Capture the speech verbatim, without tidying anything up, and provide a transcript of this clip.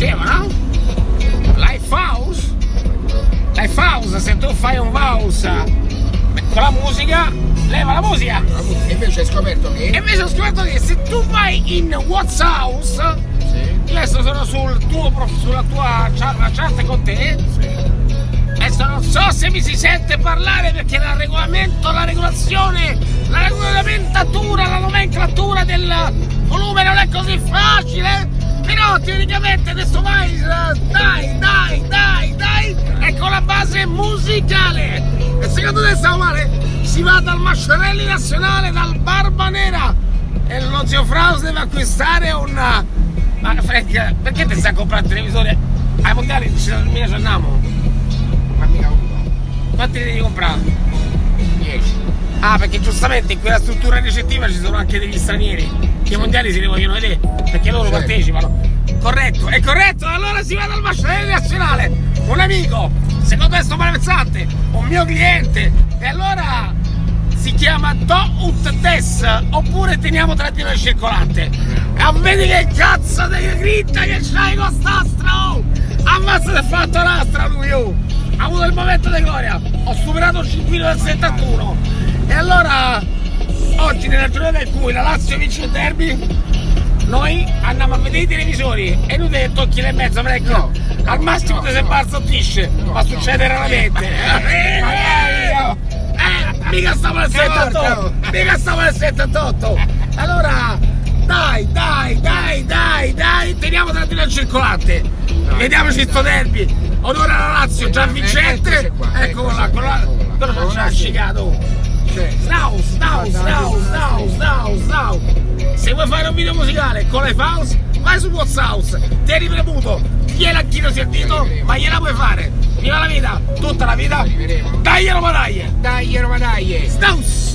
diceva, no? Life house, life house, se tu fai un house con la musica, leva la musica. E invece hai scoperto che? E invece ho scoperto che se tu vai in What's House, Sì. io adesso sono sul tuo prof, sulla tua chat con te. Sì. Adesso non so se mi si sente parlare perché il regolamento, la regolazione, la regolamentatura, la nomenclatura del volume non è così facile, però teoricamente adesso vai, dai, dai, dai, dai, e con la base musicale. E secondo te stiamo male? Si va dal Masciarelli Nazionale, dal Barba Nera, e lo zio Fraus deve acquistare una... Ma Frank, perché ti stai comprando il televisore? Ai mondiali ci andiamo? Ma mica uno. Quanti ne devi comprare? dieci. Ah, perché giustamente in quella struttura ricettiva ci sono anche degli stranieri che i mondiali si li vogliono vedere, perché loro Certo. partecipano. Corretto, è corretto, allora si va dal Masciarelli Nazionale, un amico, secondo me sto malevezzante, un mio cliente, e allora si chiama Do Ut Des, oppure teniamo trattino il circolante. E vedi che cazzo di gritta che c'hai con st'astro! Ammazza se fatto l'astra lui, oh! Ha avuto il momento di gloria, ho superato il circuito del settantuno, e allora oggi nella giornata in cui la Lazio vince il derby, noi andiamo a vedere i televisori e lui ti tocchi le mezza, no, al massimo no, ti sei no. barzottisce, No, ma succede no. raramente. Eh, eh, eh, mica stavo nel settantotto, mica stavo nel settantotto. Allora, dai, dai, dai, dai, dai, teniamo trattino il circolante. Vediamoci sto derby. Onore alla Lazio, già vincente. Eccolo là, quello là, quello ci ha scicato. Now, now, now, now, now, now. Se vuoi fare un video musicale con le House, vai su What's House, tieni premuto, gliel'anchino sentito, ma gliela puoi fare. Viva la vita, tutta la vita. Daglielo ma dai! Dai, Roma, dai! Staus!